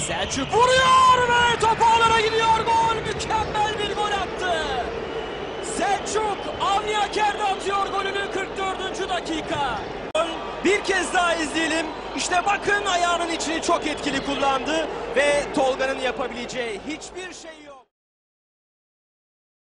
Selçuk vuruyor ve top ağlara gidiyor. Gol, mükemmel bir gol attı. Selçuk Avniaker'de atıyor golünü 44. dakika. Bir kez daha izleyelim. İşte bakın ayağının içini çok etkili kullandı ve Tolga'nın yapabileceği hiçbir şey yok.